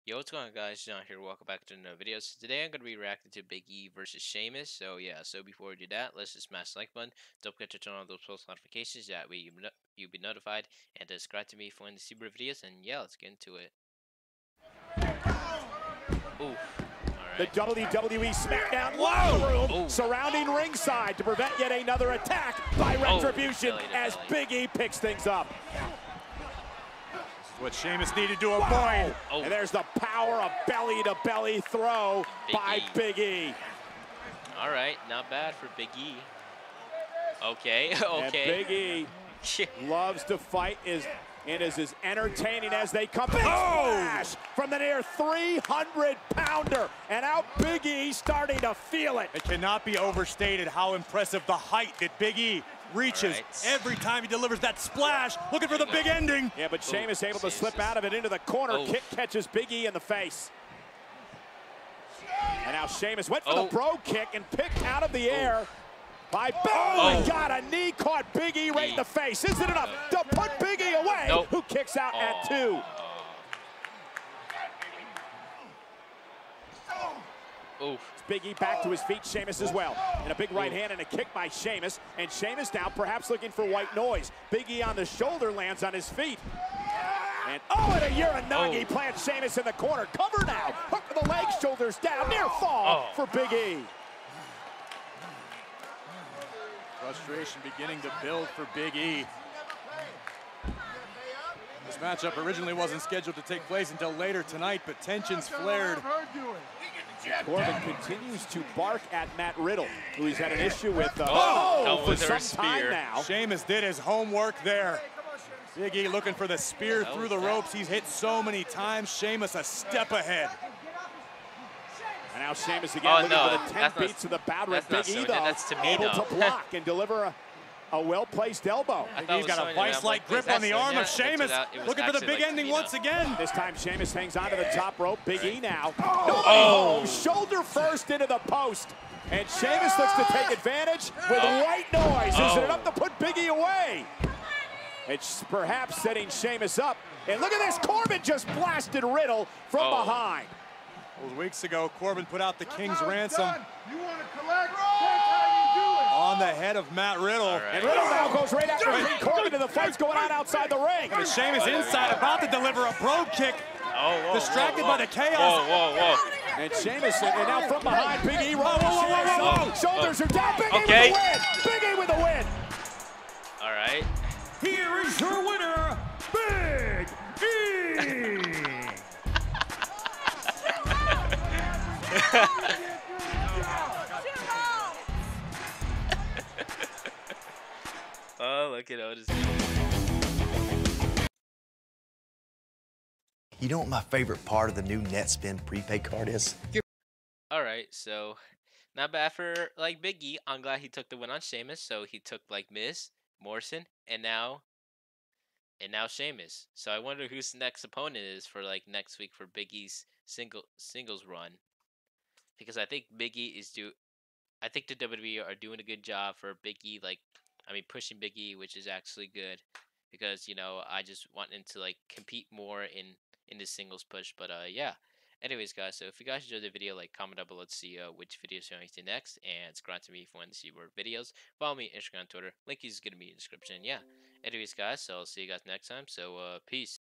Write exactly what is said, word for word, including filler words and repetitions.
Yo, what's going on, guys? John here. Welcome back to another video. So today I'm going to be reacting to Big E versus Sheamus. So yeah, so before we do that, let's just smash the like button. Don't forget to turn on those post notifications. That way you you'll be notified, and to subscribe to me for when to see more videos. And yeah, let's get into it. Ooh. The W W E SmackDown locker room Ooh. surrounding ringside to prevent yet another attack by Retribution belly to as belly. Big E picks things up. What Sheamus needed to avoid. Oh. And there's the power of belly-to-belly throw Big by E. Big E. All right, not bad for Big E. Okay, okay. And Big E loves to fight is, and is as entertaining as they come. Big Oh! splash from the near three hundred pounder. And out Big E starting to feel it. It cannot be overstated how impressive the height that Big E reaches right. every time he delivers that splash, looking for the big ending. Yeah, but Sheamus able to Sheamus slip is- out of it into the corner. Oh. Kick catches Big E in the face. And now Sheamus went for Oh. the bro kick and picked out of the air by Big Oh. E. Got a knee, caught Big E right in the face. Isn't enough to put Big E away, Nope. who kicks out at two. Oof. Big E back to his feet, Sheamus as well. And a big right hand and a kick by Sheamus. And Sheamus now perhaps looking for white noise. Big E on the shoulder lands on his feet. And oh, and a Uranagi Oh. plants Sheamus in the corner. Cover now. Hook to the leg, shoulders down. Near fall Oh. for Big E. Frustration beginning to build for Big E. This matchup originally wasn't scheduled to take place until later tonight, but tensions flared. Corbin continues to bark at Matt Riddle, who he's had an issue with uh, Oh, oh, that for was her some time spear. now. Sheamus did his homework there. Big E looking for the spear That through was the that. ropes. He's hit so many times. Sheamus a step ahead. And now Sheamus again Oh, looking no, for the ten that's not- beats of the battle. that's Big not E, so- though, that's Tamina. able to block and deliver a, a well-placed elbow. I thought it He's was got a Sonya, but I'm vice-like like, grip is that on the arm Sonya? of It turns Sheamus. out it was Looking for the actually big like ending Tamina. once again. This time Sheamus hangs onto the top rope. Big E now. Nobody Oh. home. Shoulder first into the post. And Sheamus looks to take advantage with white noise. Is Oh. it enough to put Big E away? It's perhaps setting Sheamus up. And look at this. Corbin just blasted Riddle from Oh. behind. Those weeks ago, Corbin put out the King's ransom You want to collect? That's how you do it. on the head of Matt Riddle. All right. And Riddle now goes right after King Corbin, and the fight's going on outside the ring. But Sheamus inside, about to deliver a brogue kick. Oh, whoa, Distracted whoa, by whoa. the chaos. Whoa, whoa, whoa. And Sheamus, and and now from behind, Big E rolling whoa, whoa, Sheamus whoa, up. whoa. Shoulders are down. Big Okay. E with the win. Big E with the win. All right. Here is your winner, Big E. Oh, look at Otis. You know what my favorite part of the new NetSpend prepaid card is? All right, so not bad for like Big E. I'm glad he took the win on Sheamus. So he took like Miz, Morrison, and now, and now Sheamus. So I wonder whose next opponent is for like next week for Big E's single singles run, because I think Big E is do, I think the W W E are doing a good job for Big E. Like, I mean, pushing Big E, which is actually good, because you know I just want him to like compete more in in the singles push. But uh, yeah. Anyways, guys, so if you guys enjoyed the video, like, comment down below to see uh, which videos you're going to see next, and subscribe to me if you want to see more videos. Follow me on Instagram, Twitter. Link is going to be in the description. Yeah. Anyways, guys, so I'll see you guys next time. So, uh, peace.